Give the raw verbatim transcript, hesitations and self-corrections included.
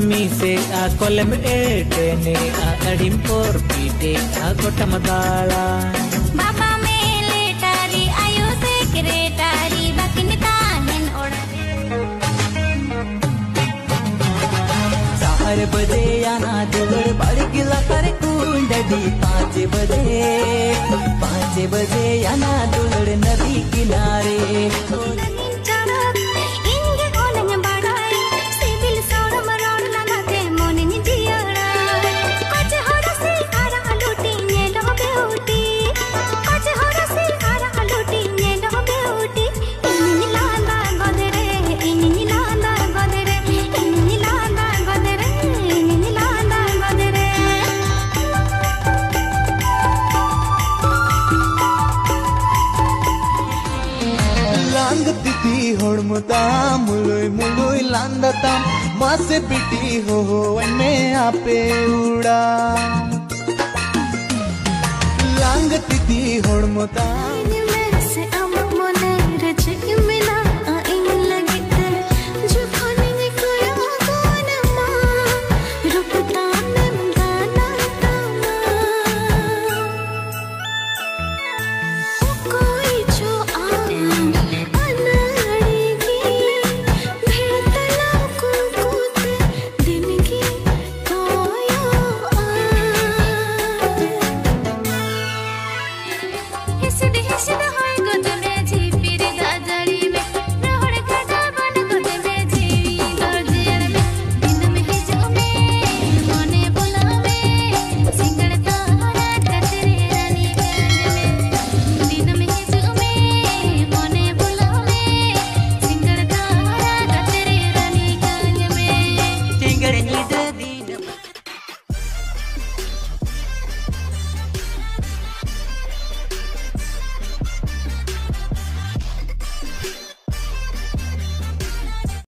मीसे आ कोलम एटेने आ अडिम पोर पीटे आ गोटम दाला बाबा मेले टारी आयो सेक्रेटारी बाकिन ताहेन ओड़ा चार बजे आना दुलड़ बाड़ी गिला कर कुंडली पाँच बजे पाँच बजे आना दुलड़ नदी किनारे होड़मुता मुलुई मुलुई लांदता मासे पिटी हो हो वन्ने आपे उड़ा लांग तिथि होड़मुता।